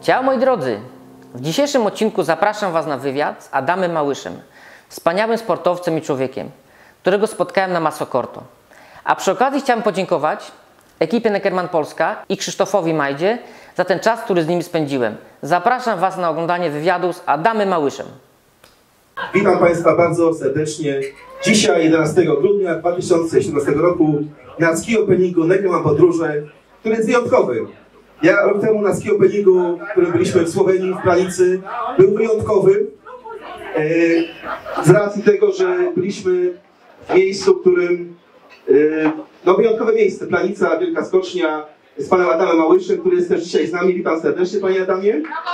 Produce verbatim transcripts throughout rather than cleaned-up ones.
Ciao moi drodzy! W dzisiejszym odcinku zapraszam Was na wywiad z Adamem Małyszem, wspaniałym sportowcem i człowiekiem, którego spotkałem na Massocorto. A przy okazji chciałem podziękować ekipie Neckermann Polska i Krzysztofowi Majdzie za ten czas, który z nimi spędziłem. Zapraszam Was na oglądanie wywiadu z Adamem Małyszem. Witam Państwa bardzo serdecznie. Dzisiaj, jedenastego grudnia dwa tysiące siedemnastego roku, na ski openingu Neckermann Podróże, który jest wyjątkowy. Ja rok temu na ski openingu, w którym byliśmy w Słowenii, w Planicy, był wyjątkowy e, z racji tego, że byliśmy w miejscu, w którym e, no wyjątkowe miejsce, Planica, Wielka Skocznia, z panem Adamem Małyszem, który jest też dzisiaj z nami. Witam serdecznie, panie Adamie.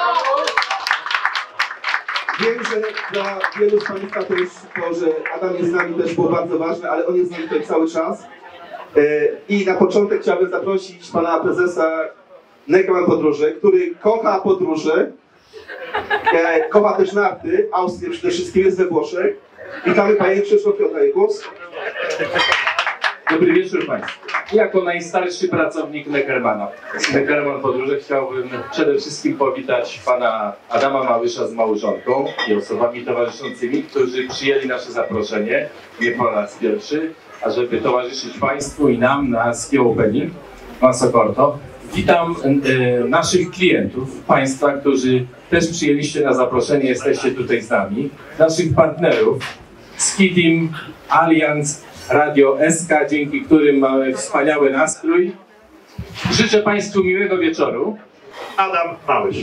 Wiem, że dla wielu z Państwa też to, że Adam jest z nami, też było bardzo ważne, ale on jest z nami tutaj cały czas. I na początek chciałbym zaprosić pana prezesa Neckermann Podróże, który kocha podróże, kocha też narty, Austrię przede wszystkim, jest we Włoszech. Witamy panie Krzysztofie, oddaję głos. Dobry wieczór Państwu. Jako najstarszy pracownik Neckermanna, Neckermann Podróże, chciałbym przede wszystkim powitać pana Adama Małysza z małżonką i osobami towarzyszącymi, którzy przyjęli nasze zaproszenie, nie po raz pierwszy, ażeby towarzyszyć Państwu i nam na Ski Opening Massocorto. Witam y, naszych klientów, Państwa, którzy też przyjęliście na zaproszenie, jesteście tutaj z nami, naszych partnerów, Ski Team, Allianz, Radio S K, dzięki którym mamy wspaniały nastrój. Życzę Państwu miłego wieczoru. Adam Małysz.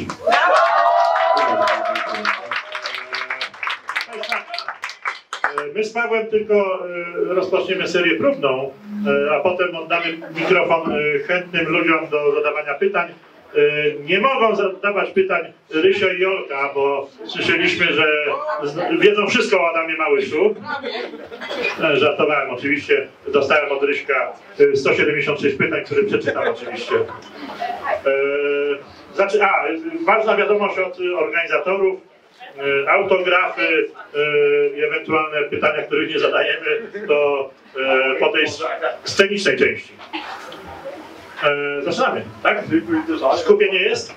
My z Pawłem tylko rozpoczniemy serię próbną, a potem oddamy mikrofon chętnym ludziom do zadawania pytań. Nie mogą zadawać pytań Rysio i Jolka, bo słyszeliśmy, że wiedzą wszystko o Adamie Małyszu. Żartowałem oczywiście, dostałem od Ryśka sto siedemdziesiąt sześć pytań, które przeczytam oczywiście. Znaczy, a, ważna wiadomość od organizatorów, autografy i ewentualne pytania, których nie zadajemy, to po tej scenicznej części. E, zaczynamy, tak? Skupienie jest?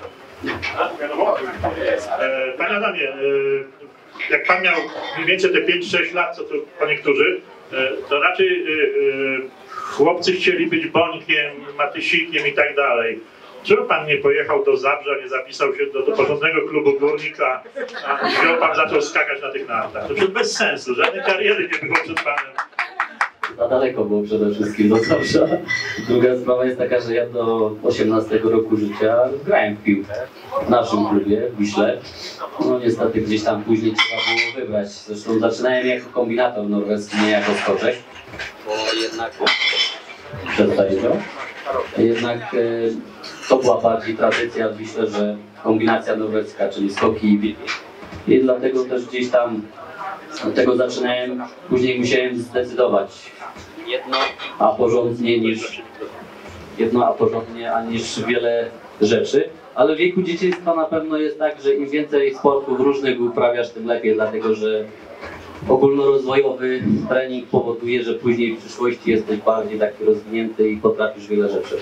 E, Panie Adamie, e, jak Pan miał mniej więcej te pięć sześć lat, co tu po niektórzy, e, to raczej e, e, chłopcy chcieli być Bońkiem, Matysikiem i tak dalej. Czemu Pan nie pojechał do Zabrza, nie zapisał się do, do porządnego klubu górnika, a wziął Pan, zaczął skakać na tych nartach? To przecież bez sensu, żadnej kariery nie było przed Panem. Za daleko było przede wszystkim do Zabrza. Druga sprawa jest taka, że ja do osiemnastego roku życia grałem w piłkę w naszym klubie w Wiśle. No niestety gdzieś tam później trzeba było wybrać. Zresztą zaczynałem jako kombinator norweski, nie jako skoczek. Bo jednak... Przedstawię to. Jednak e, to była bardziej tradycja w Wiśle, że kombinacja norweska, czyli skoki i biegi. I dlatego też gdzieś tam od tego zaczynałem, później musiałem zdecydować jedno a porządnie niż jedno a porządnie, a niż wiele rzeczy. Ale w wieku dzieciństwa na pewno jest tak, że im więcej sportów różnych uprawiasz, tym lepiej, dlatego że ogólnorozwojowy trening powoduje, że później w przyszłości jesteś bardziej taki rozwinięty i potrafisz wiele rzeczy.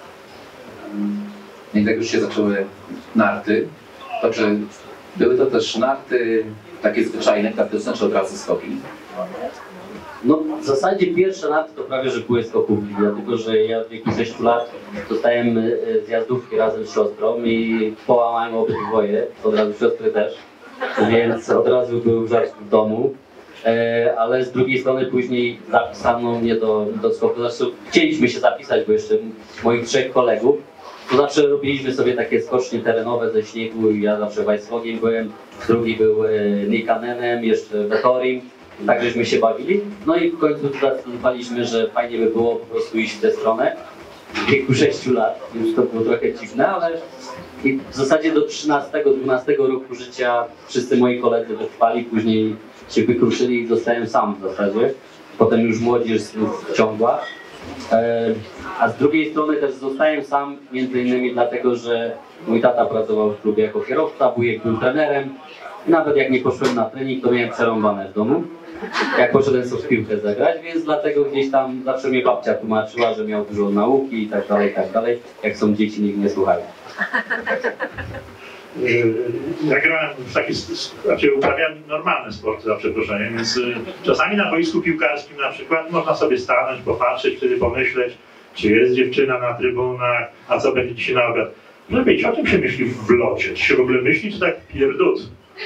I tak już się zaczęły narty, to czy były to też narty takie zwyczajne, klasyczne, czy od razu skoki? No w zasadzie pierwsze narty to prawie, że były skokówki, dlatego że ja w wieku sześciu lat dostałem zjazdówki razem z siostrą i połamałem obydwoje, od razu siostry też, więc od razu był żart w domu. E, ale z drugiej strony później zapisano mnie do, do skoku. Zresztą chcieliśmy się zapisać, bo jeszcze moich trzech kolegów, to zawsze robiliśmy sobie takie skocznie terenowe ze śniegu i ja zawsze Weissfogiem byłem, drugi był e, Nikanenem, jeszcze Vettorim, tak żeśmy się bawili. No i w końcu zdecydowaliśmy, że fajnie by było po prostu iść w tę stronę. W wieku sześciu lat, już to było trochę dziwne, ale i w zasadzie do trzynastego dwunastego roku życia wszyscy moi koledzy wytrwali, później się wykruszyli i zostałem sam w zasadzie. Potem już młodzież znów wciągła. E, a z drugiej strony też zostałem sam, między innymi dlatego, że mój tata pracował w klubie jako kierowca, wujek był trenerem. I nawet jak nie poszłem na trening, to miałem przerąbane w domu. Jak poszedłem sobie w piłkę zagrać, więc dlatego gdzieś tam zawsze mnie babcia tłumaczyła, że miał dużo nauki i tak dalej, i tak dalej. Jak są dzieci, nikt nie słuchają. Ja grałem w taki, znaczy uprawiałem normalne sporty, za przeproszeniem, więc czasami na boisku piłkarskim na przykład można sobie stanąć, popatrzeć, wtedy pomyśleć, czy jest dziewczyna na trybunach, a co będzie dzisiaj na obiad. Żeby wiedzieć, o czym się myśli w locie, czy się w ogóle myśli, czy tak pierdut.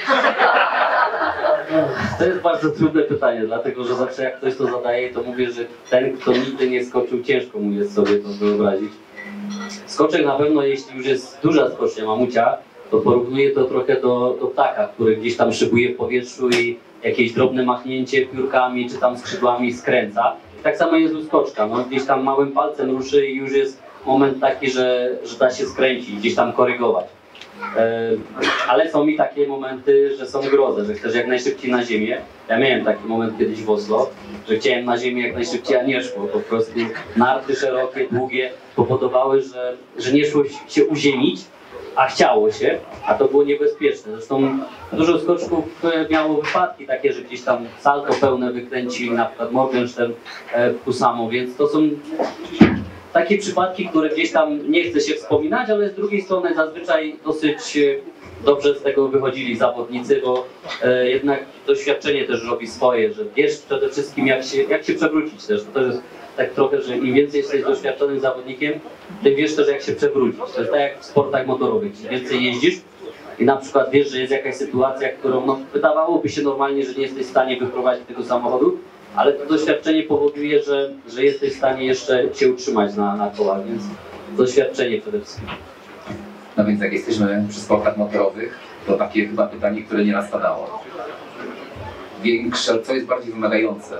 To jest bardzo trudne pytanie, dlatego że zawsze jak ktoś to zadaje, to mówię, że ten, kto nigdy nie skoczył, ciężko mu jest sobie to wyobrazić. Skoczek na pewno, jeśli już jest duża skocznia mamucia, to porównuję to trochę do, do ptaka, który gdzieś tam szybuje w powietrzu i jakieś drobne machnięcie piórkami czy tam skrzydłami skręca. I tak samo jest u skoczka, no, gdzieś tam małym palcem ruszy i już jest moment taki, że, że da się skręcić, gdzieś tam korygować. E, ale są mi takie momenty, że są grozy, że chcesz jak najszybciej na ziemię. Ja miałem taki moment kiedyś w Oslo, że chciałem na ziemię jak najszybciej, a nie szło. Po prostu narty szerokie, długie powodowały, że, że nie szło się uziemić, a chciało się, a to było niebezpieczne. Zresztą dużo skoczków miało wypadki takie, że gdzieś tam salto pełne wykręcili, na przykład Morgenstern tu samo, więc to są takie przypadki, które gdzieś tam nie chce się wspominać, ale z drugiej strony zazwyczaj dosyć dobrze z tego wychodzili zawodnicy, bo e, jednak doświadczenie też robi swoje, że wiesz przede wszystkim jak się, jak się przewrócić też. To też jest tak trochę, że im więcej jesteś doświadczonym zawodnikiem, tym wiesz też jak się przewrócić. To jest tak jak w sportach motorowych. Im więcej jeździsz i na przykład wiesz, że jest jakaś sytuacja, którą no, wydawałoby się normalnie, że nie jesteś w stanie wyprowadzić tego samochodu, ale to doświadczenie powoduje, że, że jesteś w stanie jeszcze się utrzymać na, na kołach, więc doświadczenie przede wszystkim. No więc jak jesteśmy przy sportach motorowych, to takie chyba pytanie, które nieraz padało. Większe, co jest bardziej wymagające?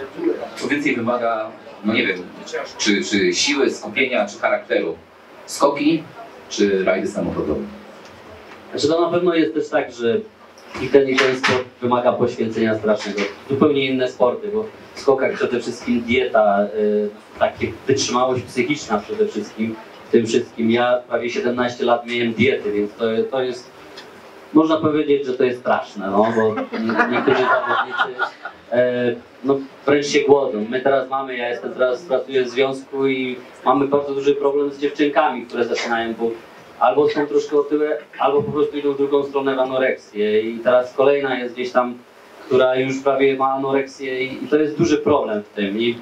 Co więcej wymaga, no nie wiem, czy, czy siły, skupienia, czy charakteru? Skoki, czy rajdy samochodowe? Znaczy to na pewno jest też tak, że i ten i ten sport wymaga poświęcenia strasznego. Zupełnie inne sporty, bo w skokach przede wszystkim dieta, y, takie wytrzymałość psychiczna przede wszystkim w tym wszystkim. Ja prawie siedemnaście lat miałem diety, więc to, to jest, można powiedzieć, że to jest straszne, no, bo niektórzy zawodnicy e, no, wręcz się głodzą. My teraz mamy, ja jestem teraz, pracuję w związku i mamy bardzo duży problem z dziewczynkami, które zaczynają, bo albo są troszkę otyłe, albo po prostu idą w drugą stronę w anoreksję. I teraz kolejna jest gdzieś tam, która już prawie ma anoreksję i, i to jest duży problem w tym. I,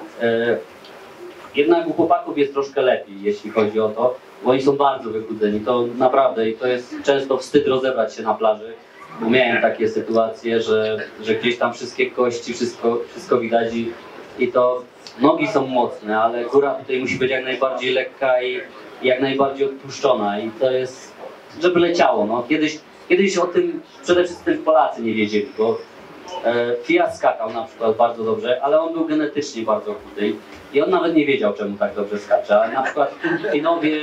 e, jednak u chłopaków jest troszkę lepiej, jeśli chodzi o to, bo oni są bardzo wychudzeni. To naprawdę i to jest często wstyd rozebrać się na plaży. Bo miałem takie sytuacje, że, że gdzieś tam wszystkie kości, wszystko, wszystko widać i, i to nogi są mocne, ale góra tutaj musi być jak najbardziej lekka i jak najbardziej odpuszczona i to jest, żeby leciało. No. Kiedyś, kiedyś o tym przede wszystkim Polacy nie wiedzieli, bo e, Fiat skakał na przykład bardzo dobrze, ale on był genetycznie bardzo chudy i on nawet nie wiedział, czemu tak dobrze skacze. A na przykład Finowie,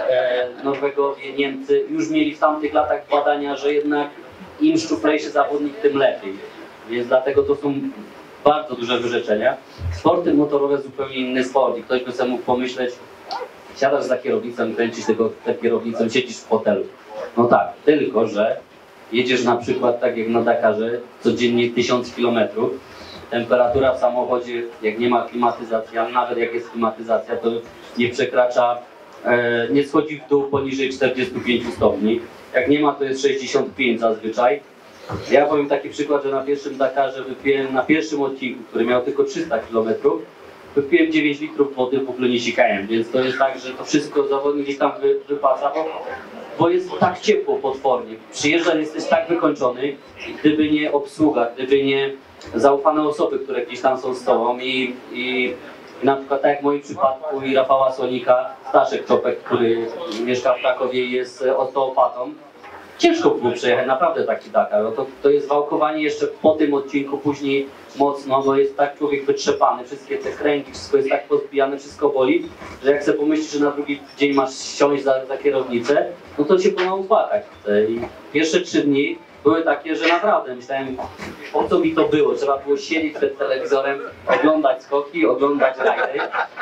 e, Norwegowie, Niemcy już mieli w tamtych latach badania, że jednak im szczuplejszy zawodnik, tym lepiej. Więc dlatego to są bardzo duże wyrzeczenia. Sporty motorowe zupełnie inny sport i ktoś by sobie mógł pomyśleć, siadasz za kierownicą, kręcisz tego tę kierownicą, siedzisz w hotelu. No tak, tylko że jedziesz na przykład tak jak na Dakarze, codziennie tysiąc kilometrów. Temperatura w samochodzie, jak nie ma klimatyzacji, ale nawet jak jest klimatyzacja, to nie przekracza, e, nie schodzi w dół poniżej czterdziestu pięciu stopni. Jak nie ma, to jest sześćdziesiąt pięć zazwyczaj. Ja powiem taki przykład, że na pierwszym Dakarze wypiłem, na pierwszym odcinku, który miał tylko trzysta kilometrów, wypiłem dziewięć litrów wody, w ogóle nie sikałem, więc to jest tak, że to wszystko zawodnik gdzieś tam wy, wypasa, bo, bo jest tak ciepło potwornie. Przyjeżdżasz, jesteś tak wykończony, gdyby nie obsługa, gdyby nie zaufane osoby, które gdzieś tam są z tobą i, i, i na przykład tak jak w moim przypadku i Rafała Sonika, Staszek Czopek, który mieszka w Krakowie i jest osteopatą, ciężko było przejechać naprawdę taki Dakar. No to, to jest wałkowanie jeszcze po tym odcinku, później mocno, bo jest tak człowiek wytrzepany, wszystkie te kręgi, wszystko jest tak pozbijane, wszystko boli, że jak sobie pomyślisz, że na drugi dzień masz siąść za, za kierownicę, no to się pomału płakać chce. I pierwsze trzy dni były takie, że naprawdę myślałem, po co mi to było? Trzeba było siedzieć przed telewizorem, oglądać skoki, oglądać rajdy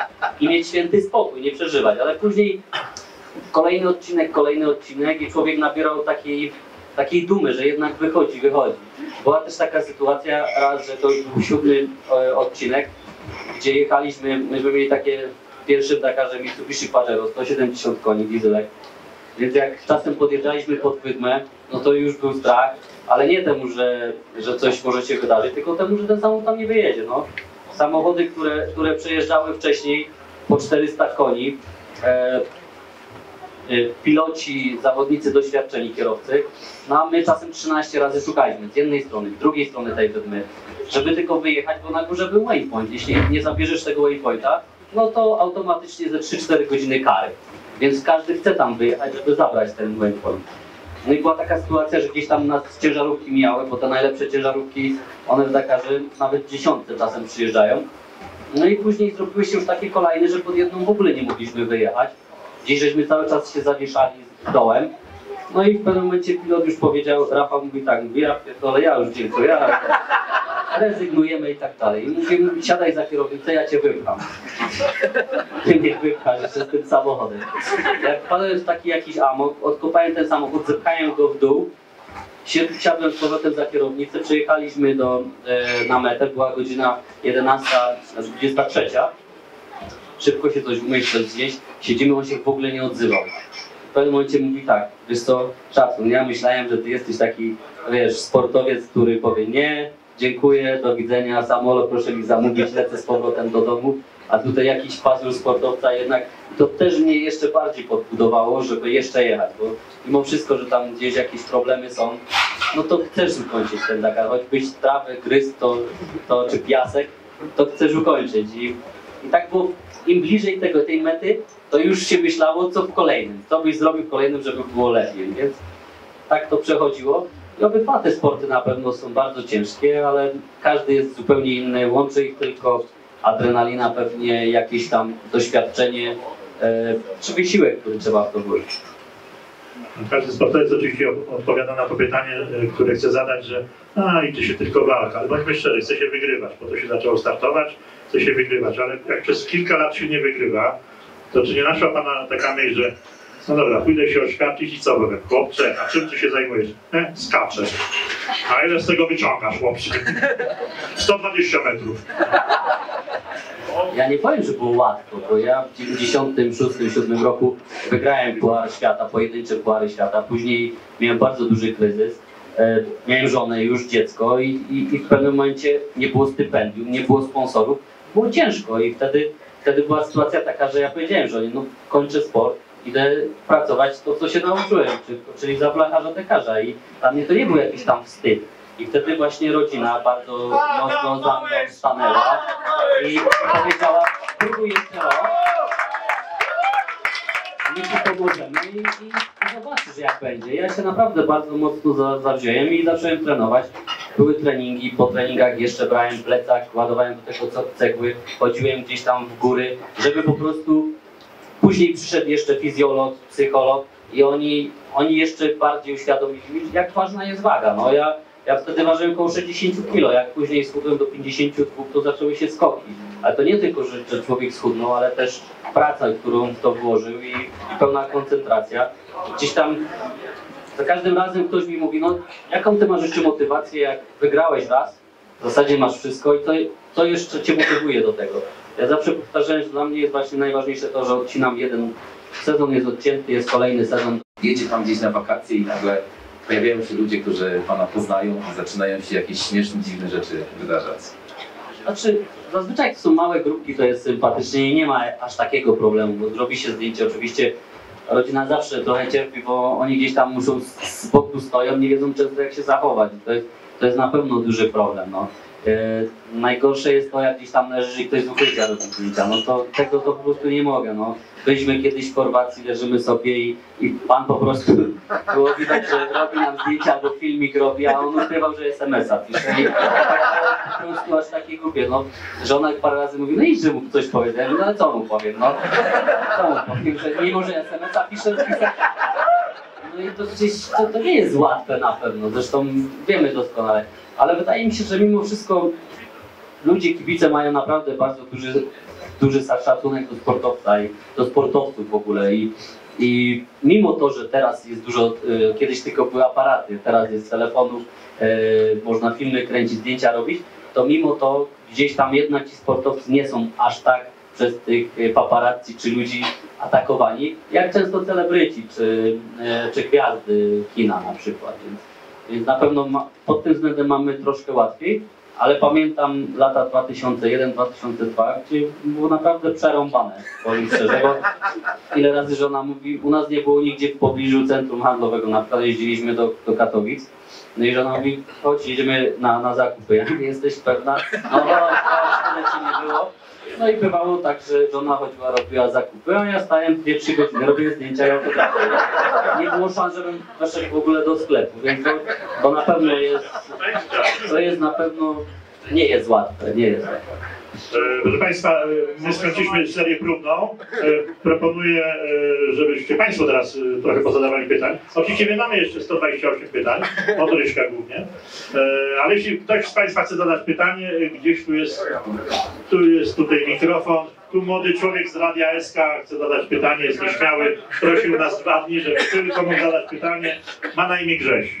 i mieć święty spokój, nie przeżywać, ale później kolejny odcinek, kolejny odcinek i człowiek nabierał takiej, takiej dumy, że jednak wychodzi, wychodzi. Była też taka sytuacja raz, że to już był siódmy e, odcinek, gdzie jechaliśmy, myśmy mieli takie w pierwszym Dakarze Mitsubishi Pajero, sto siedemdziesiąt koni, dieselek. Więc jak czasem podjeżdżaliśmy pod Wydmę, no to już był strach, ale nie temu, że, że coś może się wydarzyć, tylko temu, że ten samochód tam nie wyjedzie. No. Samochody, które, które przejeżdżały wcześniej po czterysta koni, e, e, piloci, zawodnicy doświadczeni, kierowcy, no a my czasem trzynaście razy szukaliśmy z jednej strony, z drugiej strony tej Wydmy, żeby tylko wyjechać, bo na górze był waypoint. Jeśli nie zabierzesz tego waypointa, no to automatycznie ze trzy cztery godziny kary. Więc każdy chce tam wyjechać, żeby zabrać ten waypoint. No i była taka sytuacja, że gdzieś tam nas ciężarówki mijały, bo te najlepsze ciężarówki, one w Dakarze nawet dziesiątce czasem przyjeżdżają. No i później zrobiły się już takie kolejne, że pod jedną w ogóle nie mogliśmy wyjechać. Gdzieś żeśmy cały czas się zawieszali z dołem. No i w pewnym momencie pilot już powiedział, Rafał mówi tak, mówi, ja pierdolę, ja już dziękuję, ale rezygnujemy i tak dalej. I mówię, mówi, siadaj za kierownicę, ja cię wypcham. Ty mnie wypchasz jeszcze z tym samochodem. Jak wpadłem w taki jakiś amok, odkopałem ten samochód, zepchałem go w dół, siadłem z powrotem za kierownicę, przyjechaliśmy do, e, na metę, była godzina jedenasta dwudziesta trzecia. Szybko się coś umyć, coś zjeść, siedzimy, on się w ogóle nie odzywał. W pewnym momencie mówi tak, wiesz co, szacun, ja myślałem, że ty jesteś taki, wiesz, sportowiec, który powie nie, dziękuję, do widzenia, samolot proszę mi zamówić, lecę z powrotem do domu, a tutaj jakiś pazur sportowca jednak, to też mnie jeszcze bardziej podbudowało, żeby jeszcze jechać, bo mimo wszystko, że tam gdzieś jakieś problemy są, no to chcesz ukończyć ten Dakar, choćbyś trawę gryzł, to, to, czy piasek, to chcesz ukończyć i, i tak było, im bliżej tego, tej mety, to już się myślało, co w kolejnym, co byś zrobił w kolejnym, żeby było lepiej, więc tak to przechodziło. I obydwa te sporty na pewno są bardzo ciężkie, ale każdy jest zupełnie inny, łączy ich tylko adrenalina, pewnie jakieś tam doświadczenie, e, czy wysiłek, który trzeba w to włożyć. Każdy sportowiec oczywiście odpowiada na to pytanie, które chce zadać, że a i to się tylko walka, ale bądźmy szczerzy, chce się wygrywać, po to się zaczęło startować, chce się wygrywać, ale jak przez kilka lat się nie wygrywa, to czy nie naszła Pana taka myśl, że no dobra, pójdę się oświadczyć i co powiem? Chłopcze, a czym ty się zajmujesz? E, skaczę. A ile z tego wyciągasz, chłopcze? sto dwadzieścia metrów. Ja nie powiem, że było łatwo, bo ja w dziewięćdziesiątym szóstym siódmym roku wygrałem Puchar Świata, pojedyncze Puchary Świata, później miałem bardzo duży kryzys, e, miałem żonę, już dziecko i, i, i w pewnym momencie nie było stypendium, nie było sponsorów, było ciężko i wtedy, wtedy była sytuacja taka, że ja powiedziałem żonie, no kończę sport, idę pracować to, co się nauczyłem, czyli za blacharza dekarza i dla mnie to nie był jakiś tam wstyd. I wtedy właśnie rodzina bardzo mocno za mną stanęła i powiedziała, próbuj jeszcze rok, my ci pomożemy i, i, i zobaczysz jak będzie. Ja się naprawdę bardzo mocno za, zawziąłem i zacząłem trenować. Były treningi, po treningach jeszcze brałem plecak, ładowałem do tego cegły, chodziłem gdzieś tam w góry, żeby po prostu później przyszedł jeszcze fizjolog, psycholog i oni, oni jeszcze bardziej uświadomili mi, jak ważna jest waga. No ja, ja wtedy ważyłem około sześćdziesiąt kilo, jak później schudłem do pięćdziesięciu dwóch, to zaczęły się skoki. Ale to nie tylko, że, że człowiek schudnął, ale też praca, którą w to włożył i, i pełna koncentracja. Gdzieś tam za każdym razem ktoś mi mówi, no jaką ty masz jeszcze motywację, jak wygrałeś raz, w zasadzie masz wszystko i to, to jeszcze cię motywuje do tego. Ja zawsze powtarzałem, że dla mnie jest właśnie najważniejsze to, że odcinam jeden sezon, jest odcięty, jest kolejny sezon. Jedzie Pan gdzieś na wakacje i nagle pojawiają się ludzie, którzy Pana poznają i zaczynają się jakieś śmieszne, dziwne rzeczy wydarzać. Znaczy, zazwyczaj to są małe grupki, to jest sympatycznie i nie ma aż takiego problemu, bo zrobi się zdjęcie, oczywiście rodzina zawsze trochę cierpi, bo oni gdzieś tam muszą z boku stoją, nie wiedzą często jak się zachować. To jest, to jest na pewno duży problem. No. Yy, najgorsze jest to, jak gdzieś tam leży i ktoś z ukrycia robi zdjęcia, no to tego to po prostu nie mogę. No. Byliśmy kiedyś w Chorwacji, leżymy sobie i, i pan po prostu było widać, że robi nam zdjęcia albo filmik robi, a on ukrywał, że es em es a pisze. I po prostu aż takie głupie. No, żona parę razy mówi, no idź, że mu coś powie. Ja mówię, no ale co mu powiem? No, co mu powiem, że mimo, że es em es a pisze, pisze. No i to gdzieś, to, to nie jest łatwe na pewno, zresztą wiemy doskonale. Ale wydaje mi się, że mimo wszystko ludzie, kibice mają naprawdę bardzo duży, duży szacunek do sportowca i do sportowców w ogóle. I, i mimo to, że teraz jest dużo, y, kiedyś tylko były aparaty, teraz jest telefonów, y, można filmy kręcić, zdjęcia robić, to mimo to gdzieś tam jednak ci sportowcy nie są aż tak przez tych paparazzi czy ludzi atakowani, jak często celebryci czy, czy gwiazdy kina na przykład. Więc, więc na pewno ma, pod tym względem mamy troszkę łatwiej, ale pamiętam lata dwa tysiące jeden dwa tysiące dwa, gdzie było naprawdę przerąbane, powiem szczerze, bo ile razy żona mówi, u nas nie było nigdzie w pobliżu centrum handlowego, na przykład jeździliśmy do, do Katowic, no i żona mówi, chodź, jedziemy na, na zakupy, jak nie jesteś pewna, no tyle ci nie było. No i bywało tak, że żona chodziła, robiła zakupy, a ja stałem dwie trzy godziny, robiłem zdjęcia i autografy. Nie było szans, żebym weszł w ogóle do sklepu, więc to, to na pewno jest, to jest na pewno, nie jest łatwe, nie jest łatwe. Proszę Państwa, my skończyliśmy serię próbną. Proponuję, żebyście Państwo teraz trochę pozadawali pytań. Oczywiście my mamy jeszcze sto dwadzieścia osiem pytań, motoryczka głównie. Ale jeśli ktoś z Państwa chce zadać pytanie, gdzieś tu jest, tu jest tutaj mikrofon. Tu młody człowiek z Radia S K chce zadać pytanie, jest nieśmiały. Prosił nas dwa dni, żeby tylko mógł zadać pytanie. Ma na imię Grześ.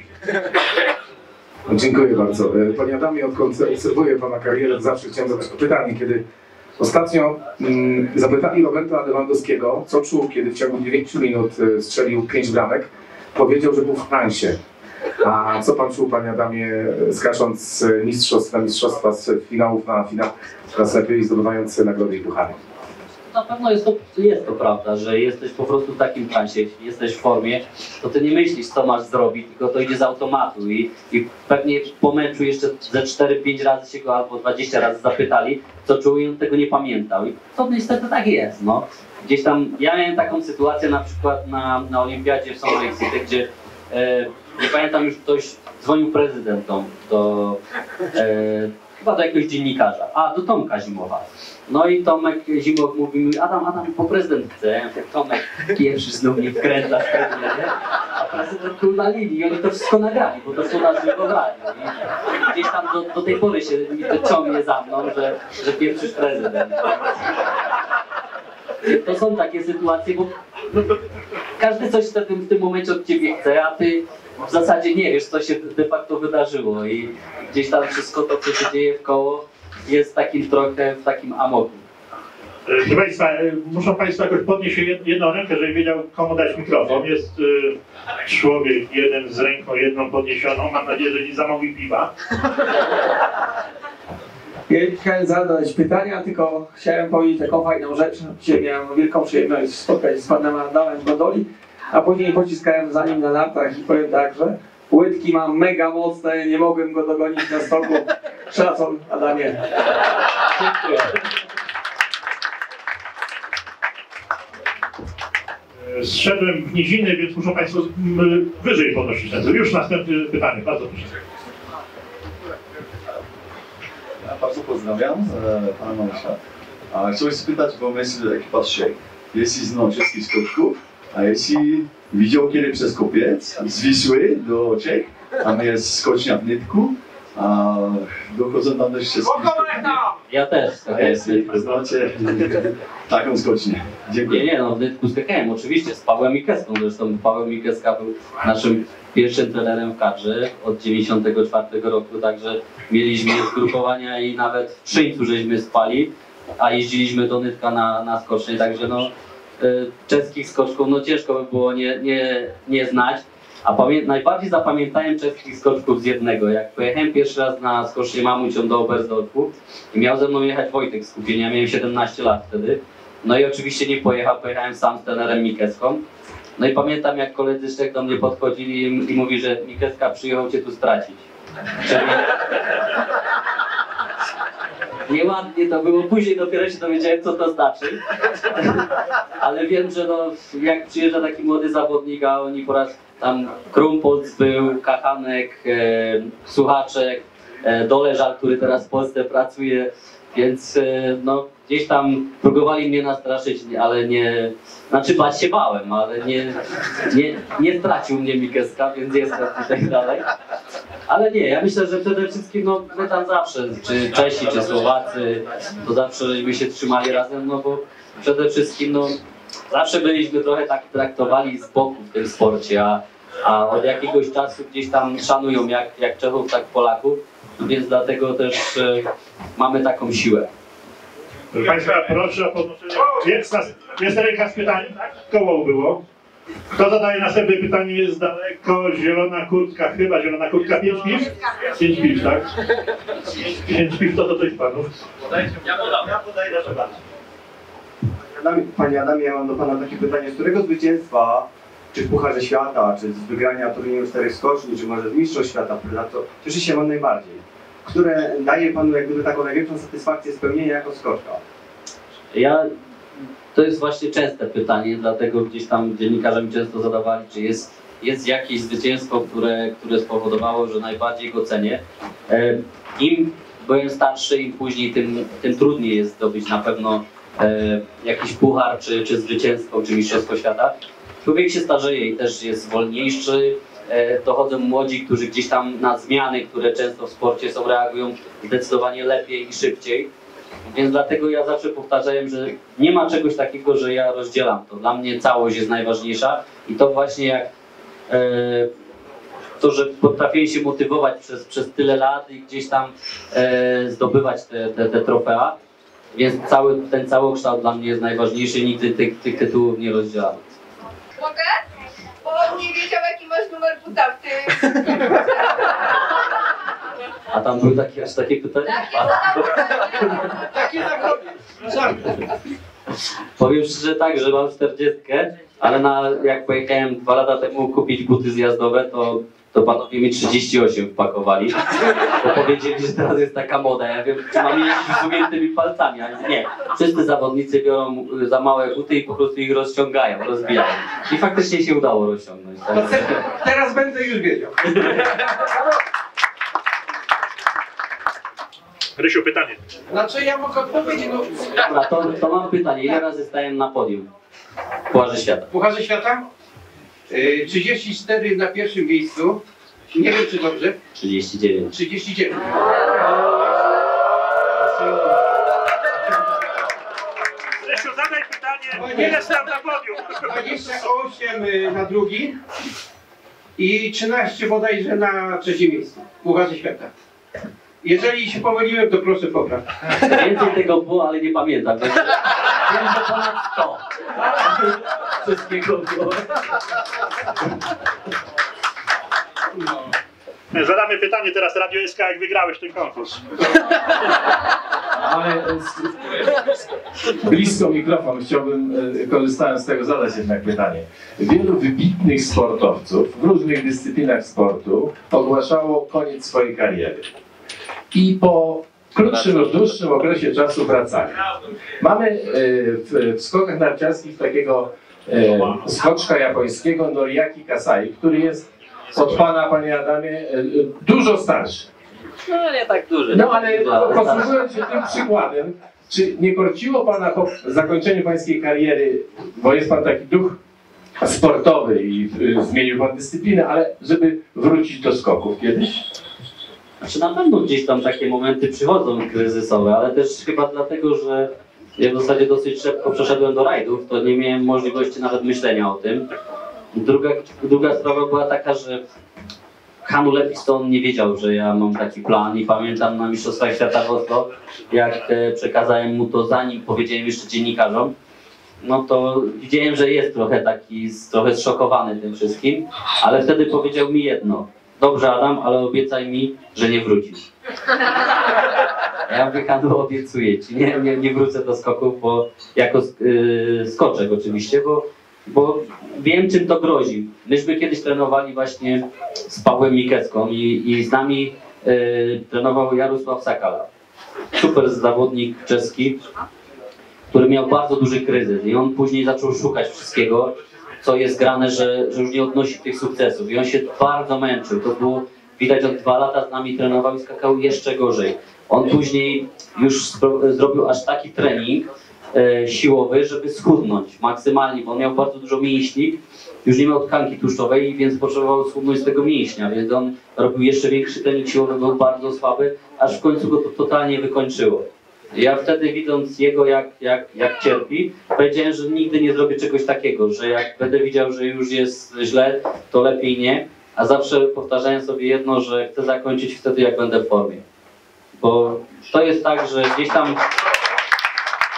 Dziękuję bardzo. Panie Adamie, odkąd obserwuję Pana karierę, zawsze chciałem zadać pytanie, kiedy ostatnio mm, zapytali Roberta Lewandowskiego, co czuł, kiedy w ciągu dziewięciu minut strzelił pięć bramek, powiedział, że był w transie. A co Pan czuł, Panie Adamie, skacząc z mistrzostw na mistrzostwa, z finałów na finał, coraz lepiej zdobywając nagrody i puchary? Na pewno jest to, jest to prawda, że jesteś po prostu w takim transie, jeśli jesteś w formie, to ty nie myślisz, co masz zrobić, tylko to idzie z automatu i, i pewnie po meczu jeszcze ze cztery pięć razy się go albo dwadzieścia razy zapytali, co czuł i on tego nie pamiętał. I to niestety tak jest, no. Gdzieś tam, ja miałem taką sytuację na przykład na, na Olimpiadzie w Salt Lake City, gdzie e, nie pamiętam już, ktoś dzwonił prezydentom do, e, chyba do jakiegoś dziennikarza, a do Tomka Zimowa. No i Tomek Zimok mówi mi, Adam, Adam, po prezydent chce. Ja mówię, Tomek pierwszy znów nie wkręca w pewnie, nie? A prezydent był na linii i oni to wszystko nagrali, bo to są na żywo brali. I gdzieś tam do, do tej pory się mi to ciągnie za mną, że, że pierwszy prezydent. To są takie sytuacje, bo no, każdy coś w tym, w tym momencie od ciebie chce, a ty w zasadzie nie wiesz, co się de facto wydarzyło i gdzieś tam wszystko to, co się dzieje w koło, jest takim trochę w takim amoku. Proszę Państwa, muszą Państwo jakoś podnieść jedną rękę, żeby wiedział, komu dać mikrofon. Jest człowiek jeden z ręką, jedną podniesioną. Mam nadzieję, że nie zamówi piwa. Ja nie chciałem zadać pytania, tylko chciałem powiedzieć taką fajną rzecz. Dzisiaj miałem wielką przyjemność spotkać się z panem Adamem Godoli, a później pociskałem za nim na nartach i powiem tak, że łydki mam mega mocne, nie mogłem go dogonić na stoku. Szacun, Adamie. Dziękuję. Zszedłem w niziny, więc muszą Państwo wyżej podnosić ręce. Już następne pytanie, bardzo proszę. Ja bardzo pozdrawiam e, Pana Małysia. A chciałem spytać, bo myślę, ekipa trzech. Jeśli znał wszystkich skoczków, a jeśli widział kiedy przez kopiec z Wisły do Czech, tam jest skocznia w Nytku, a dochodzą tam też wszystkich. Ja też. A jeśli znacie taką skocznię. Dziękuję. Nie, nie, no w Nytku skakałem oczywiście z Pawłem Mikeską, zresztą Paweł Mikeska był naszym pierwszym trenerem w kadrze od dziewięćdziesiątego czwartego roku, także mieliśmy zgrupowania i nawet w Trzyńcu żeśmy spali, a jeździliśmy do Nytka na, na skocznie, także no y, czeskich skoczków no ciężko by było nie, nie, nie znać, a pamię najbardziej zapamiętałem czeskich skoczków z jednego, jak pojechałem pierwszy raz na skocznie Mamucią do Oberstdorfu i miał ze mną jechać Wojtek z Kupienia, miałem siedemnaście lat wtedy, no i oczywiście nie pojechał, pojechałem sam z trenerem Mikeską. No i pamiętam, jak koledzy z Czech do mnie podchodzili i, i mówi, że Mikeska przyjechał cię tu stracić. Czyli... Nieładnie to było, później dopiero się dowiedziałem, co to znaczy. Ale wiem, że no, jak przyjeżdża taki młody zawodnik, a oni po raz tam Krumpolc był, Kachanek, e, Suchaczek, e, Doleżal, który teraz w Polsce pracuje, więc e, no, gdzieś tam próbowali mnie nastraszyć, ale nie... Znaczy bać się bałem, ale nie, nie, nie stracił mnie Mikeska, więc jestem tutaj dalej. Ale nie, ja myślę, że przede wszystkim no, my tam zawsze, czy Czesi, czy Słowacy, to zawsze żeśmy się trzymali razem, no bo przede wszystkim no, zawsze byliśmy trochę tak traktowani z boku w tym sporcie, a, a od jakiegoś czasu gdzieś tam szanują jak, jak Czechów, tak Polaków, więc dlatego też e, mamy taką siłę. Proszę Państwa, proszę o podnoszenie. Jest, nas, jest ręka z pytań. Koło było. Kto zadaje następne pytanie? Jest daleko. Zielona kurtka, chyba zielona kurtka. Pięć piw? Pięć piw, tak? Pięć piw to do tych panów. Ja podaję nasze bardziej. Panie Adamie, ja mam do Pana takie pytanie. Z którego zwycięstwa, czy w Pucharze Świata, czy z wygrania turnieju czterech skoczni, czy może z Mistrzostw Świata, to cieszy się Pan najbardziej? Które daje Panu jak gdyby taką największą satysfakcję spełnienia jako skoczka? Ja, to jest właśnie częste pytanie, dlatego gdzieś tam dziennikarze mi często zadawali, czy jest, jest jakieś zwycięstwo, które, które spowodowało, że najbardziej go cenię. Im byłem starszy, im później, tym, tym trudniej jest zdobyć na pewno e, jakiś puchar, czy, czy zwycięstwo, czy mistrzostwo świata. Człowiek się starzeje i też jest wolniejszy. E, dochodzą młodzi, którzy gdzieś tam na zmiany, które często w sporcie są, reagują zdecydowanie lepiej i szybciej. Więc dlatego ja zawsze powtarzałem, że nie ma czegoś takiego, że ja rozdzielam to. Dla mnie całość jest najważniejsza i to właśnie jak e, to, że potrafiłem się motywować przez, przez tyle lat i gdzieś tam e, zdobywać te, te, te trofea. Więc cały, ten całokształt dla mnie jest najważniejszy, nigdy tych, tych tytułów nie rozdzielam. Mogę? Bo on nie wiedział, jaki masz numer buta w tym. A tam były takie, aż takie pytania? Takie na koniec. Powiem szczerze tak, że mam czterdziestkę, ale na, jak pojechałem dwa lata temu kupić buty zjazdowe, to, to panowie mi trzydzieści osiem wpakowali. Bo powiedzieli, że teraz jest taka moda. Ja wiem, czy mam jeździć z ugiętymi palcami, ale nie. Wszyscy zawodnicy biorą za małe buty i po prostu ich rozciągają, rozbijają. I faktycznie się udało rozciągnąć. Tak? To te, teraz będę już wiedział. Rysiu, pytanie. Znaczy ja mogę odpowiedzieć, no... Dobra, to, to mam pytanie. Ile razy stałem na podium w Pucharze Świata? W Pucharze Świata? Yy, trzydzieści cztery na pierwszym miejscu. Nie wiem, czy dobrze. trzydzieści dziewięć. trzydzieści dziewięć. Rysiu, zadaj pytanie. Ile stał na podium? dwadzieścia osiem na drugi i trzynaście bodajże na trzecim miejscu w Pucharze Świata. Jeżeli się pomyliłem, to proszę popraw. Więcej tego było, ale nie pamiętam. Wiem, że ponad sto. Wszystkiego było. Zadamy pytanie teraz Radio S K, jak wygrałeś ten konkurs. Ale blisko mikrofon chciałbym, korzystając z tego, zadać jednak pytanie. Wielu wybitnych sportowców w różnych dyscyplinach sportu ogłaszało koniec swojej kariery. I po krótszym lub dłuższym okresie czasu wracali. Mamy w, w skokach narciarskich takiego e, skoczka japońskiego Noriaki Kasai, który jest od pana, panie Adamie, e, dużo starszy. No nie tak duży. No ale posługując się tym przykładem, czy nie korciło pana po zakończeniu pańskiej kariery, bo jest pan taki duch sportowy i y, zmienił pan dyscyplinę, ale żeby wrócić do skoków kiedyś? Znaczy na pewno gdzieś tam takie momenty przychodzą kryzysowe, ale też chyba dlatego, że ja w zasadzie dosyć szybko przeszedłem do rajdów, to nie miałem możliwości nawet myślenia o tym. Druga, druga sprawa była taka, że Hannu Lepiston nie wiedział, że ja mam taki plan i pamiętam na Mistrzostwach Świata w Oslo, jak e, przekazałem mu to, zanim powiedziałem jeszcze dziennikarzom, no to widziałem, że jest trochę taki, trochę zszokowany tym wszystkim, ale wtedy powiedział mi jedno: dobrze Adam, ale obiecaj mi, że nie wrócisz. Ja mówię, Hannu, obiecuję ci, nie, nie, nie wrócę do skoków, bo jako yy, skoczek oczywiście, bo, bo wiem, czym to grozi. Myśmy kiedyś trenowali właśnie z Pawłem Mikecką i, i z nami yy, trenował Jarosław Sakal. Super zawodnik czeski, który miał bardzo duży kryzys i on później zaczął szukać wszystkiego, co jest grane, że, że już nie odnosi tych sukcesów i on się bardzo męczył. To było widać, od dwa lata z nami trenował i skakał jeszcze gorzej. On później już zrobił aż taki trening e, siłowy, żeby schudnąć maksymalnie, bo on miał bardzo dużo mięśni, już nie miał tkanki tłuszczowej, więc potrzebował schudnąć z tego mięśnia, więc on robił jeszcze większy trening siłowy, był bardzo słaby, aż w końcu go to totalnie wykończyło. Ja wtedy, widząc jego, jak, jak, jak cierpi, powiedziałem, że nigdy nie zrobię czegoś takiego, że jak będę widział, że już jest źle, to lepiej nie, a zawsze powtarzałem sobie jedno, że chcę zakończyć wtedy, jak będę w formie. Bo to jest tak, że gdzieś tam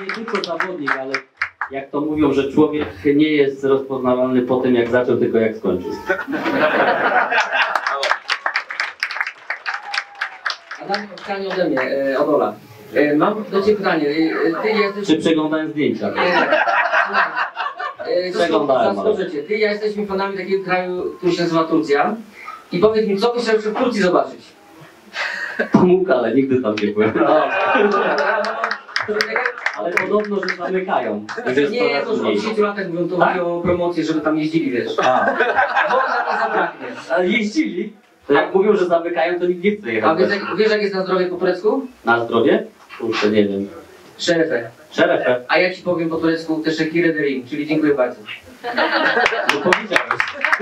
nie tylko zawodnik, ale jak to mówią, że człowiek nie jest rozpoznawalny po tym, jak zaczął, tylko jak skończył. Adam, pytanie ode mnie, e, od Ola. E, mam do Ciebie pytanie. E, ty jesteś... Czy przeglądałem zdjęcia? E, Przeglądałem. Cię. Ty i ja jesteśmy fanami takiego kraju, który się nazywa Turcja. I powiedz mi, co byś chciał w Turcji zobaczyć? Pomógł, ale nigdy tam nie byłem. Ale podobno, że zamykają. Że jest Nie, nie, to już od dziesięciu latach mówią, to tak? o promocję, żeby tam jeździli, wiesz. A. Bo nam nie zabraknie. Ale jeździli? To jak mówią, że zamykają, to nikt nie chce jechać. A wiesz, jak, wiesz jak jest na zdrowie po turecku? Na zdrowie? Kurczę, nie wiem. Szerefe. Szerefe? A ja Ci powiem po turecku teşekkür ederim, czyli dziękuję bardzo. No powiedziałeś.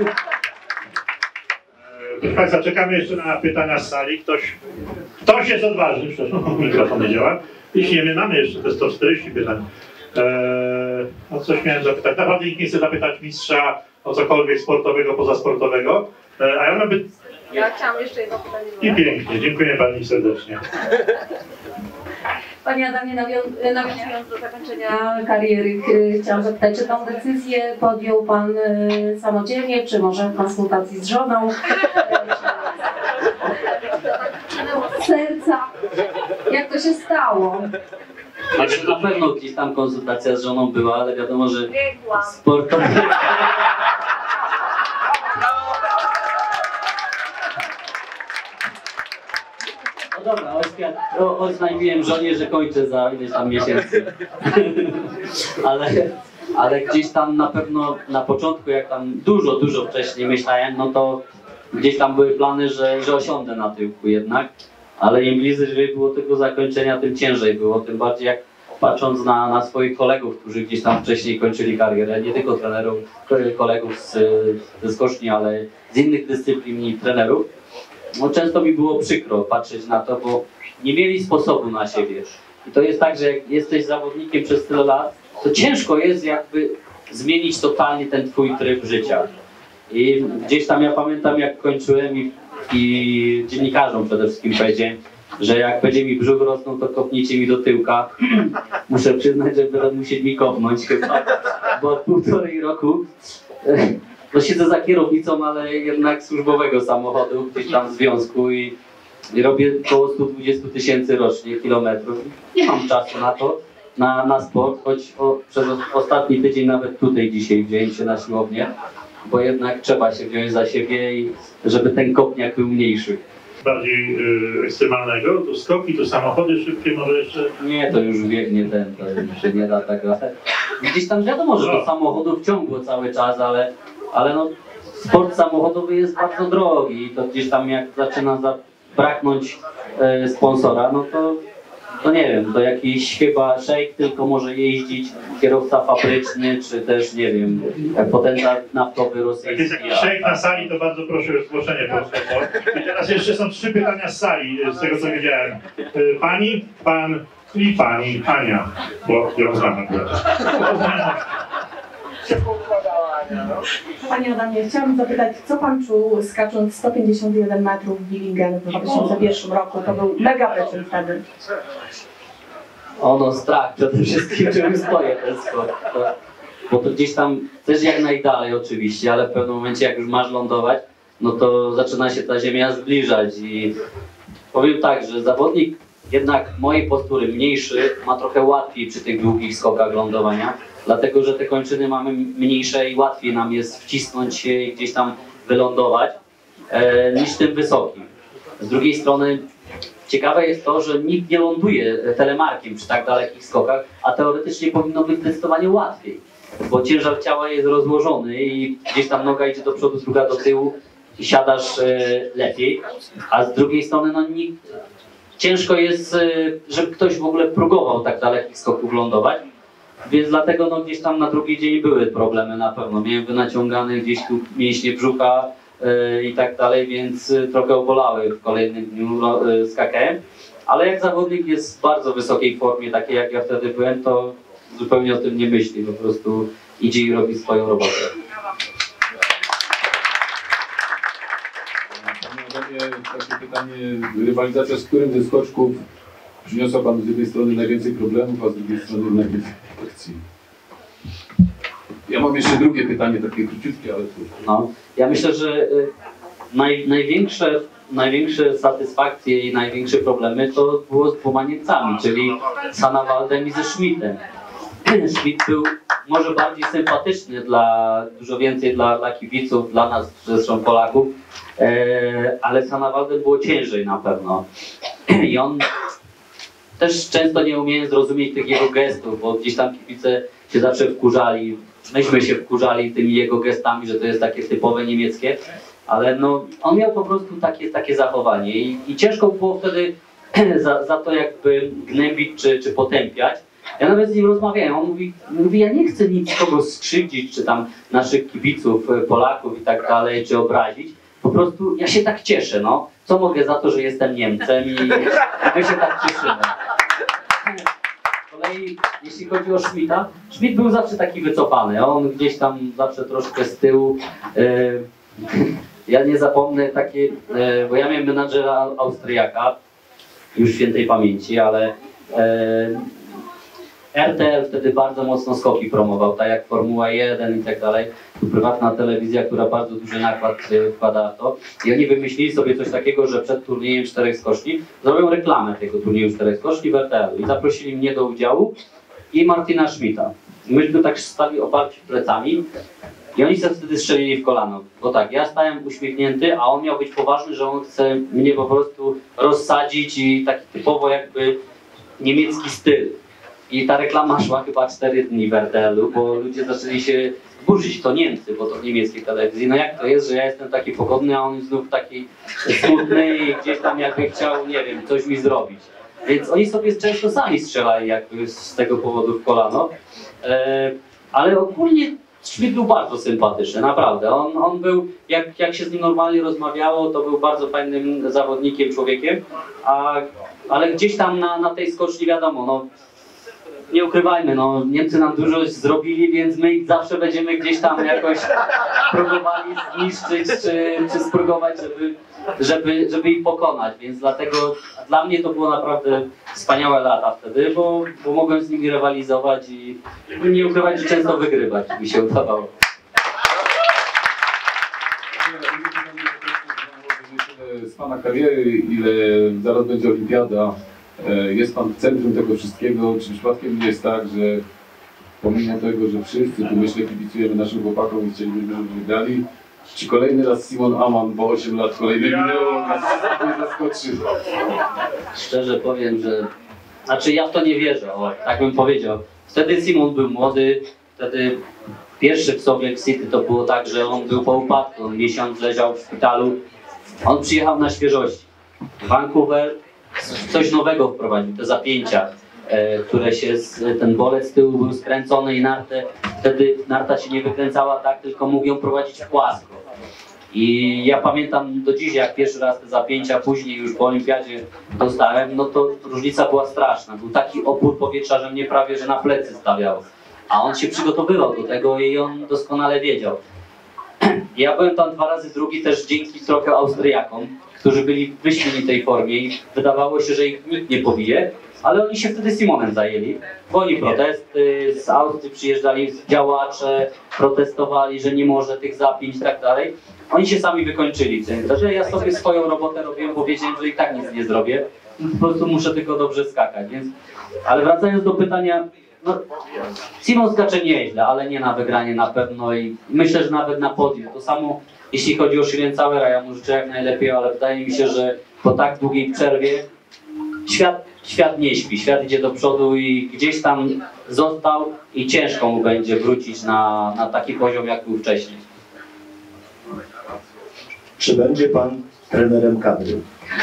Proszę Państwa, czekamy jeszcze na pytania z sali. Ktoś, ktoś jest odważny, przepraszam, mikrofon nie działa. Jeśli nie, my mamy jeszcze te sto czterdzieści pytań. Eee, o coś miałem zapytać. Naprawdę nikt nie chce zapytać mistrza o cokolwiek sportowego, pozasportowego. Eee, a ja mam by... Ja chciałam jeszcze jedno pytanie. I pięknie, dziękuję Pani serdecznie. Panie Adamie, nawią- nawiązując do zakończenia kariery, chciałam zapytać, czy tą decyzję podjął Pan y, samodzielnie, czy może w konsultacji z żoną? Z serca? Jak to się stało? Znaczy, na pewno gdzieś tam konsultacja z żoną była, ale wiadomo, że Biegłam. sportowy... No dobra, oświad... o, oznajmiłem żonie, że kończę za ileś tam miesięcy. ale, ale gdzieś tam na pewno na początku, jak tam dużo, dużo wcześniej myślałem, no to gdzieś tam były plany, że, że osiądę na tyłku jednak. Ale im bliżej było tego zakończenia, tym ciężej było, tym bardziej jak patrząc na, na swoich kolegów, którzy gdzieś tam wcześniej kończyli karierę, nie tylko trenerów, kolegów z, ze skoczni, ale z innych dyscyplin i trenerów, no często mi było przykro patrzeć na to, bo nie mieli sposobu na siebie. I to jest tak, że jak jesteś zawodnikiem przez tyle lat, to ciężko jest jakby zmienić totalnie ten twój tryb życia. I gdzieś tam ja pamiętam, jak kończyłem i, i dziennikarzom przede wszystkim powiedziałem, że jak będzie mi brzuch rosnął, to kopnijcie mi do tyłka. Muszę przyznać, że będą musieli mi kopnąć chyba, bo od półtorej roku no siedzę za kierownicą, ale jednak służbowego samochodu, gdzieś tam w związku i, i robię około sto dwadzieścia tysięcy rocznie kilometrów. Nie mam czasu na to, na, na sport, choć o, przez ostatni tydzień nawet tutaj dzisiaj wziąłem się na siłownię, bo jednak trzeba się wziąć za siebie i żeby ten kopniak był mniejszy. Bardziej y, ekstremalnego, tu skoki, tu samochody szybkie, może jeszcze... Nie, to już biegnie ten, to już się nie da tego. Gdzieś tam wiadomo, że do samochodów ciągło cały czas, ale, ale no, sport samochodowy jest bardzo drogi i to gdzieś tam jak zaczyna zabraknąć e, sponsora, no to, to nie wiem, to jakiś chyba szejk tylko może jeździć, kierowca fabryczny, czy też nie wiem, potentat naftowy rosyjski. Jak jest jakiś szejk na sali, to bardzo proszę o zgłoszenie proszę. I teraz jeszcze są trzy pytania z sali, z tego co widziałem. Pani, pan i pani Ania, bo ją znam akurat. Panie Adamie, chciałam zapytać, co Pan czuł skacząc sto pięćdziesiąt jeden metrów w Billingen w dwa tysiące pierwszym roku? To był mega wyczyn wtedy. Ono strach przede wszystkim, czym stoję ten sport. To, bo to gdzieś tam też jak najdalej oczywiście, ale w pewnym momencie jak już masz lądować, no to zaczyna się ta ziemia zbliżać i powiem tak, że zawodnik jednak mojej postury mniejszy ma trochę łatwiej przy tych długich skokach lądowania, dlatego że te kończyny mamy mniejsze i łatwiej nam jest wcisnąć się i gdzieś tam wylądować e, niż tym wysokim. Z drugiej strony ciekawe jest to, że nikt nie ląduje telemarkiem przy tak dalekich skokach, a teoretycznie powinno być zdecydowanie łatwiej, bo ciężar ciała jest rozłożony i gdzieś tam noga idzie do przodu, druga do tyłu i siadasz e, lepiej, a z drugiej strony no nikt, ciężko jest, e, żeby ktoś w ogóle próbował tak dalekich skoków lądować, więc dlatego no, gdzieś tam na drugi dzień były problemy na pewno. Miałem wynaciągane gdzieś tu mięśnie brzucha, i tak dalej, więc trochę obolały w kolejnym dniu z K K M. Ale jak zawodnik jest w bardzo wysokiej formie, takiej jak ja wtedy byłem, to zupełnie o tym nie myśli, po prostu idzie i robi swoją robotę. Panie Adamie, takie pytanie, rywalizacja z którym ze skoczków przyniosła Panu z jednej strony najwięcej problemów, a z drugiej strony najwięcej akcji? Ja mam jeszcze drugie pytanie, takie króciutkie, ale to... No, ja myślę, że y, naj, największe, największe satysfakcje i największe problemy to było z dwoma Niemcami, czyli z Hannawaldem i ze Schmidtem. Schmidt był może bardziej sympatyczny dla, dużo więcej dla, dla kibiców, dla nas zresztą Polaków, e, ale z Hannawaldem było ciężej na pewno. I on też często nie umiałem zrozumieć tych jego gestów, bo gdzieś tam kibice się zawsze wkurzali, myśmy się wkurzali tymi jego gestami, że to jest takie typowe niemieckie, ale no, on miał po prostu takie, takie zachowanie i, i ciężko było wtedy za, za to jakby gnębić czy, czy potępiać. Ja nawet z nim rozmawiałem, on mówi, mówi, ja nie chcę nic kogo skrzywdzić, czy tam naszych kibiców, Polaków i tak dalej, czy obrazić. Po prostu ja się tak cieszę, no. Co mogę za to, że jestem Niemcem i my się tak cieszymy. Z kolei, jeśli chodzi o Schmidta, Schmidt był zawsze taki wycofany, on gdzieś tam zawsze troszkę z tyłu. Ja nie zapomnę takie, bo ja miałem menadżera Austriaka, już świętej pamięci, ale R T L wtedy bardzo mocno skoki promował, tak jak Formuła jeden i tak dalej. To prywatna telewizja, która bardzo duży nakład wkłada w to. I oni wymyślili sobie coś takiego, że przed turniejem czterech skoczni zrobią reklamę tego turnieju czterech skoczni w R T L i zaprosili mnie do udziału i Martina Schmidta. Myśmy tak stali oparci plecami i oni sobie wtedy strzelili w kolano. Bo tak, ja stałem uśmiechnięty, a on miał być poważny, że on chce mnie po prostu rozsadzić i taki typowo jakby niemiecki styl. I ta reklama szła chyba cztery dni w R T L-u, bo ludzie zaczęli się burzyć, to Niemcy, bo to w niemieckiej telewizji. No jak to jest, że ja jestem taki pogodny, a on znów taki smutny i gdzieś tam jakby chciał, nie wiem, coś mi zrobić. Więc oni sobie często sami strzelali jakby z tego powodu w kolano. E, ale ogólnie Schmidt był bardzo sympatyczny, naprawdę. On, on był, jak, jak się z nim normalnie rozmawiało, to był bardzo fajnym zawodnikiem, człowiekiem, a, ale gdzieś tam na, na tej skoczni wiadomo, no, nie ukrywajmy, no Niemcy nam dużo zrobili, więc my ich zawsze będziemy gdzieś tam jakoś próbowali zniszczyć czy, czy spróbować, żeby, żeby, żeby ich pokonać, więc dlatego dla mnie to było naprawdę wspaniałe lata wtedy, bo, bo mogłem z nimi rywalizować i nie ukrywać, że często wygrywać mi się udawało. Z Pana kariery, ile zaraz będzie olimpiada, jest Pan w centrum tego wszystkiego, czy przypadkiem nie jest tak, że pomimo tego, że wszyscy tu myślę kibicujemy naszym chłopakom i chcielibyśmy, żeby wygrali, czy kolejny raz Simon Ammann, bo osiem lat kolejne wideo nas nie zaskoczy? Szczerze powiem, że... Znaczy ja w to nie wierzę, o, tak bym powiedział. Wtedy Simon był młody, wtedy pierwszy w Salt Lake City to było tak, że on był po upadku, on miesiąc leżał w szpitalu. On przyjechał na świeżości. Vancouver coś nowego wprowadził, te zapięcia, e, które się, z, ten bolec z tyłu był skręcony i nartę, wtedy narta się nie wykręcała tak, tylko mógł ją prowadzić płasko. I ja pamiętam do dziś, jak pierwszy raz te zapięcia później już po olimpiadzie dostałem, no to różnica była straszna. Był taki opór powietrza, że mnie prawie że na plecy stawiało. A on się przygotowywał do tego i on doskonale wiedział. Ja byłem tam dwa razy drugi też dzięki trochę Austriakom, którzy byli w wyśmienitej formie i wydawało się, że ich nikt nie pobije, ale oni się wtedy Simonem zajęli. Woli protesty, z Austrii przyjeżdżali działacze, protestowali, że nie może tych zapięć i tak dalej. Oni się sami wykończyli. Że ja sobie swoją robotę robiłem, bo wiedziałem, że i tak nic nie zrobię. Po prostu muszę tylko dobrze skakać. Więc... Ale wracając do pytania, no, Simon skacze nieźle, ale nie na wygranie na pewno i myślę, że nawet na podium. To samo jeśli chodzi o Schliencauera, ja mu życzę jak najlepiej, ale wydaje mi się, że po tak długiej przerwie świat, świat nie śpi, świat idzie do przodu i gdzieś tam został i ciężko mu będzie wrócić na, na taki poziom, jak był wcześniej. Czy będzie Pan trenerem kadry?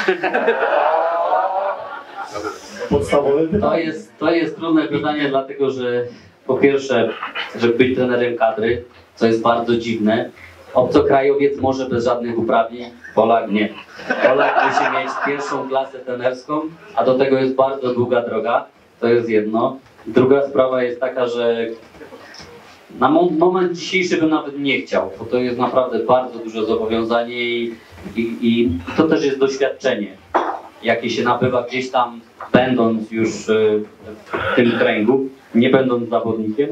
Podstawowe pytanie. To jest, to jest trudne pytanie, dlatego że po pierwsze, żeby być trenerem kadry, co jest bardzo dziwne, obcokrajowiec może bez żadnych uprawnień, Polak nie. Polak musi mieć pierwszą klasę trenerską, a do tego jest bardzo długa droga, to jest jedno. Druga sprawa jest taka, że na moment dzisiejszy bym nawet nie chciał, bo to jest naprawdę bardzo duże zobowiązanie i, i, i to też jest doświadczenie. jakie się nabywa gdzieś tam, będąc już w tym kręgu, nie będąc zawodnikiem.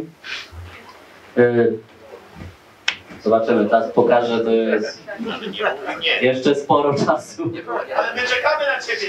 Zobaczymy, teraz pokażę, to jest jeszcze sporo czasu. Ale my czekamy na ciebie!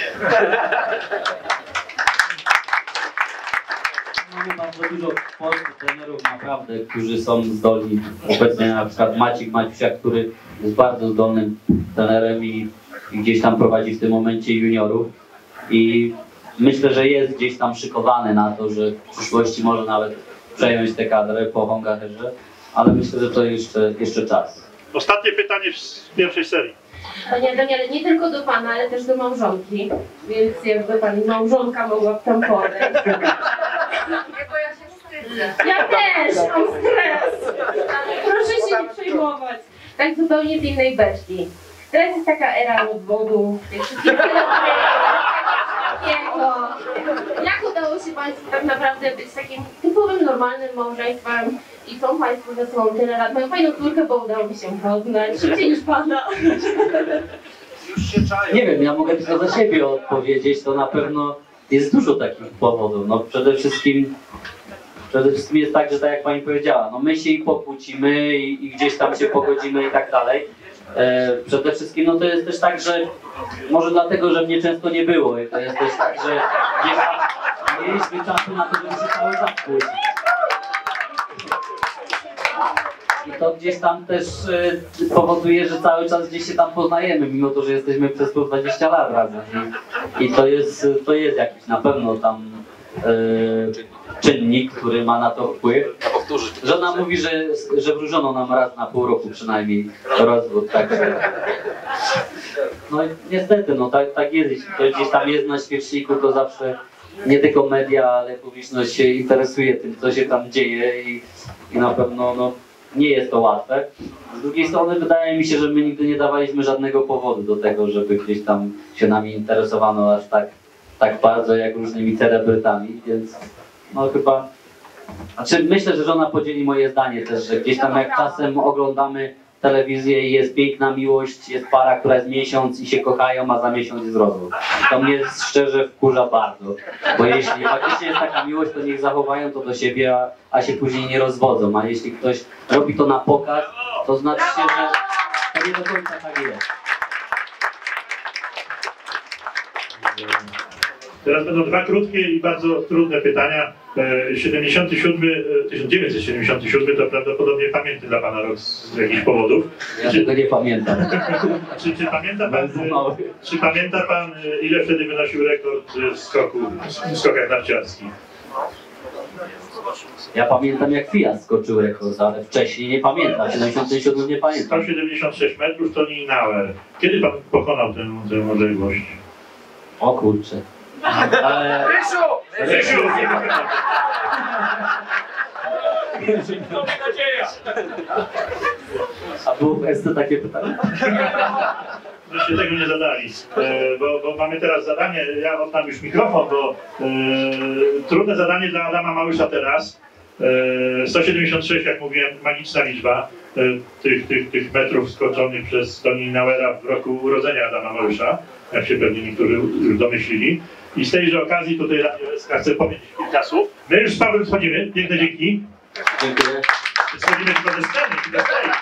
Mamy bardzo dużo polskich trenerów naprawdę, którzy są zdolni. Obecnie na przykład Maciek Maciusiak, który jest bardzo zdolnym trenerem i, i gdzieś tam prowadzi w tym momencie juniorów. I myślę, że jest gdzieś tam szykowany na to, że w przyszłości może nawet przejąć tę kadrę po Hongaherze, ale myślę, że to jeszcze, jeszcze czas. Ostatnie pytanie z pierwszej serii. Panie Daniele, nie tylko do pana, ale też do małżonki, więc jakby pani małżonka mogła w tam podejść. Nie, bo ja się wstydzę. Ja też mam stres. Proszę się nie przejmować. Tak zupełnie z innej beczki. Teraz jest taka era odwodu, tych wszystkich takiego. Jak udało się Państwu tak naprawdę być takim typowym, normalnym małżeństwem i są Państwo ze sobą tyle lat? Mają fajną córkę, bo udało mi się poznać. Szybciej niż Pana. Nie wiem, ja mogę tylko za siebie odpowiedzieć, to na pewno jest dużo takich powodów. No przede wszystkim, przede wszystkim jest tak, że tak jak Pani powiedziała, no my się i pokłócimy i, i gdzieś tam się pogodzimy i tak dalej. E, przede wszystkim no to jest też tak, że może dlatego, że mnie często nie było i to jest też tak, że gdzieś tam nie mieliśmy czasu na to, żeby się cały czas kłócić. I to gdzieś tam też y, powoduje, że cały czas gdzieś się tam poznajemy, mimo to, że jesteśmy przez po dwadzieścia lat razem. I, i to, jest, to jest jakiś na pewno tam y, czynnik, który ma na to wpływ. Żona mówi, że, że wróżono nam raz na pół roku przynajmniej rozwód. Tak. No i niestety, no tak, tak jest. Jeśli to gdzieś tam jest na świeczniku, to zawsze nie tylko media, ale publiczność się interesuje tym, co się tam dzieje i, i na pewno no, nie jest to łatwe. Z drugiej strony wydaje mi się, że my nigdy nie dawaliśmy żadnego powodu do tego, żeby gdzieś tam się nami interesowano aż tak, tak bardzo jak różnymi celebrytami, więc no chyba... Znaczy myślę, że żona podzieli moje zdanie też, że gdzieś tam jak czasem oglądamy telewizję i jest piękna miłość, jest para, która jest miesiąc i się kochają, a za miesiąc jest rozwód. To mnie szczerze wkurza bardzo, bo jeśli faktycznie jest taka miłość, to niech zachowają to do siebie, a, a się później nie rozwodzą, a jeśli ktoś robi to na pokaz, to znaczy się, że to nie do końca tak jest. Teraz będą dwa krótkie i bardzo trudne pytania. siedemdziesiąty siódmy, tysiąc dziewięćset siedemdziesiąty siódmy to prawdopodobnie pamiętny dla Pana rok z jakichś powodów. Ja czy, tego nie pamiętam. Czy, czy, pamięta pan, czy pamięta Pan, ile wtedy wynosił rekord w skoku, w skokach narciarskich? Ja pamiętam jak Fiat skoczył rekord, ale wcześniej nie pamiętam. siedemdziesiąty siódmy nie pamiętam. sto siedemdziesiąt sześć metrów to Nienauer. Kiedy Pan pokonał tę, tę odległość? O kurczę. Ale... Rysiu! Rysiu! A było w S C takie pytanie? Myście tego nie zadali, e, bo, bo mamy teraz zadanie, ja oddam już mikrofon, bo e, trudne zadanie dla Adama Małysza teraz. E, sto siedemdziesiąt sześć, jak mówiłem, magiczna liczba e, tych, tych, tych metrów skoczonych przez Nienauera w roku urodzenia Adama Małysza, jak się pewnie niektórzy już domyślili. I z tejże okazji tutaj Radio S K chcę powiedzieć kilka słów. My już z Pawłem schodzimy, piękne dzięki. Dziękuję. Schodzimy tylko ze sceny, tylko z tej.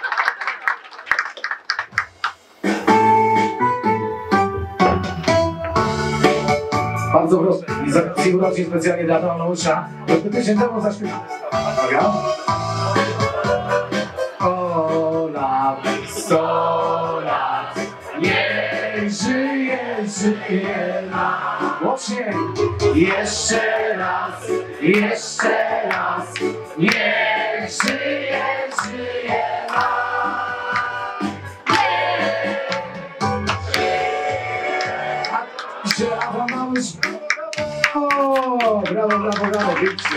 Bardzo proszę. I za urodzin specjalnie dla Adama Małysza. Rozby tydzień temu zaśpiewamy. Uwaga. sto lat, sto lat, niech żyje, żyje nam. Głośniej. Jeszcze raz, jeszcze raz, niech żyje, żyje nam. Jeszcze Adam Małysz. O, brawo, brawo, brawo, pięknie.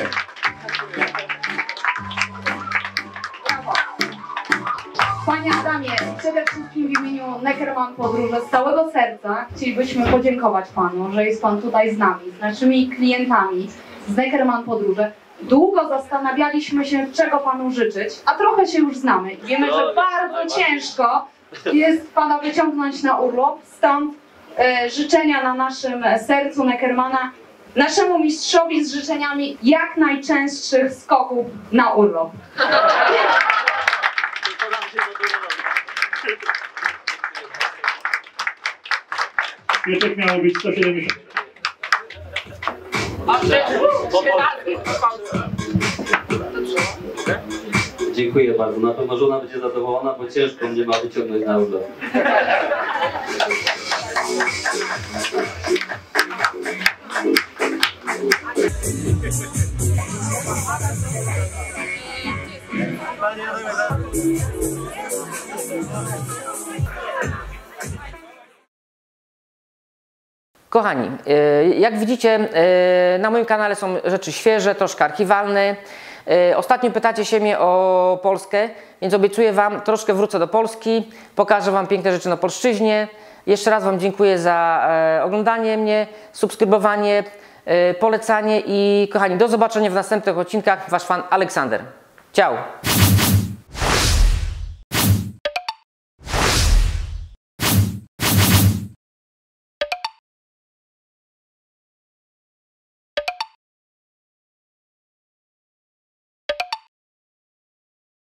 Panie Adamie, przede wszystkim w imieniu Neckermann Podróże z całego serca chcielibyśmy podziękować Panu, że jest Pan tutaj z nami, z naszymi klientami z Neckermann Podróże. Długo zastanawialiśmy się, czego Panu życzyć, a trochę się już znamy i wiemy, że bardzo ciężko jest Pana wyciągnąć na urlop, stąd e, życzenia na naszym sercu Neckermana naszemu mistrzowi z życzeniami jak najczęstszych skoków na urlop. Pieczek miało być sto siedemdziesiąt. Dziękuję bardzo. Na pewno żona będzie zadowolona, bo ciężko mnie ma wyciągnąć na urlop. Kochani, jak widzicie, na moim kanale są rzeczy świeże, troszkę archiwalne. Ostatnio pytacie się mnie o Polskę, więc obiecuję Wam, troszkę wrócę do Polski, pokażę Wam piękne rzeczy na polszczyźnie. Jeszcze raz Wam dziękuję za oglądanie mnie, subskrybowanie, polecanie i kochani, do zobaczenia w następnych odcinkach. Wasz fan Aleksander. Ciao!